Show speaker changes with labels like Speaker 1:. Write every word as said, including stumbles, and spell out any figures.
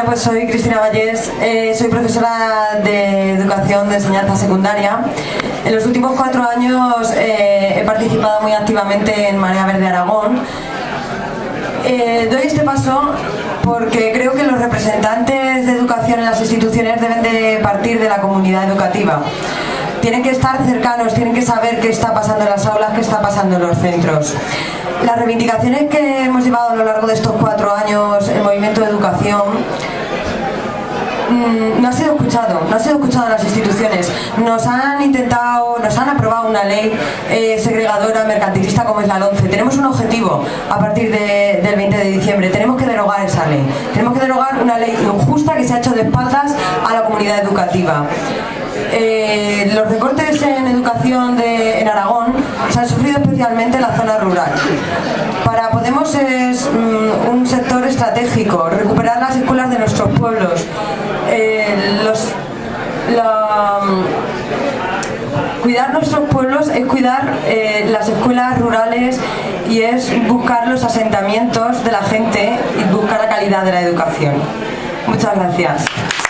Speaker 1: Pues soy Cristina Vallés, eh, soy profesora de educación de enseñanza secundaria. En los últimos cuatro años eh, he participado muy activamente en Marea Verde Aragón. Eh, doy este paso porque creo que los representantes de educación en las instituciones deben de partir de la comunidad educativa. Tienen que estar cercanos, tienen que saber qué está pasando en las aulas, qué está pasando en los centros. Las reivindicaciones que hemos llevado a lo largo de estos cuatro años, el movimiento de educación, mmm, no ha sido escuchado, no ha sido escuchado en las instituciones. Nos han intentado, nos han aprobado una ley eh, segregadora, mercantilista como es la LOMCE. Tenemos un objetivo a partir de, del veinte de diciembre, tenemos que derogar esa ley. Tenemos que derogar una ley injusta que se ha hecho de espaldas a la comunidad educativa. Eh, los recortes en educación de, en Aragón se han sufrido especialmente en la zona rural. Para Podemos es mm, un sector estratégico, recuperar las escuelas de nuestros pueblos. Eh, los, la, cuidar nuestros pueblos es cuidar eh, las escuelas rurales y es buscar los asentamientos de la gente y buscar la calidad de la educación. Muchas gracias.